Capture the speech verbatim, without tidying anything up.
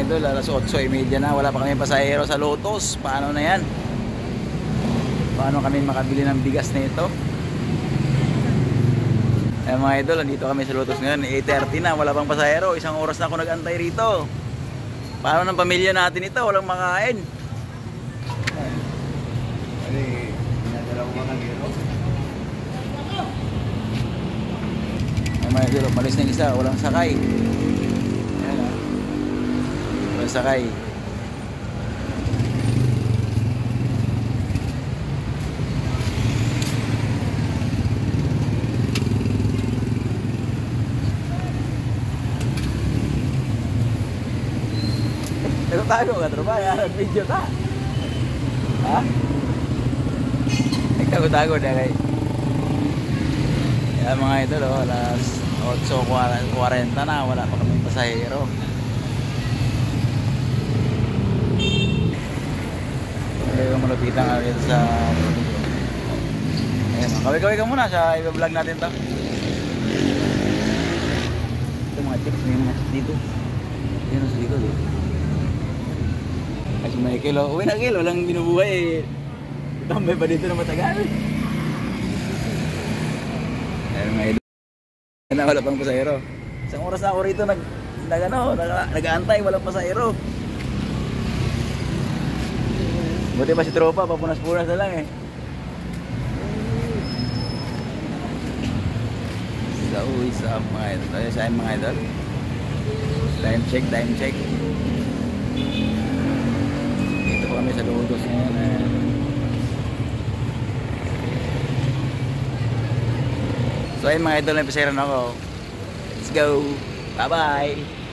idol, alas otso y media na, wala pa kami pasahero sa Lotus. Paano na yan? Paano kami makabili ng bigas na ito? Eh mga idol, andito kami sa Lotus ngayon, eight thirty na, wala pang pasahero. Isang oras na ako nag-antay rito. Paano ng pamilya natin ito? Walang makain. Ano eh, pinadala ko mga gero? Eh mga idol, malis na yung isa, walang sakay. Ayan ah. Walang sakay. Nagtago ka tropa, yan video ta. Ha? Nagtago-tago na kay. Yan mga idol, oh, alas otso forty na, wala pa kaming pasahero. Ayun, malupitan nga dito sa ayan, kaway-kaway ka muna sa i-vlog natin to. Ito mga chicks dito. Yan sa likod eh. Kasi may kilo, uwi na kilo, walang binubuhay eh. Tambay pa dito na matagal. Ayun mga idol. Na wala pang pasahero. Isang oras na ako rito nag, nag ano, nag, nag-aantay, walang pasahero. Buti pa si tropa, papunas-punas na lang eh. So, is up mga idol. Tayo sa mga idol. Time check, time check. Kami sa Lotus ngayon eh. So ayun mga idol, na pasero na ako. Let's go. Bye bye.